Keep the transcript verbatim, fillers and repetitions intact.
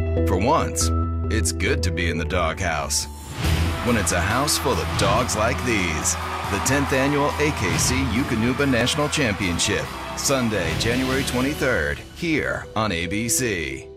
For once, it's good to be in the doghouse. When it's a house full of dogs like these. The tenth Annual A K C Eukanuba National Championship. Sunday, January twenty-third, here on A B C.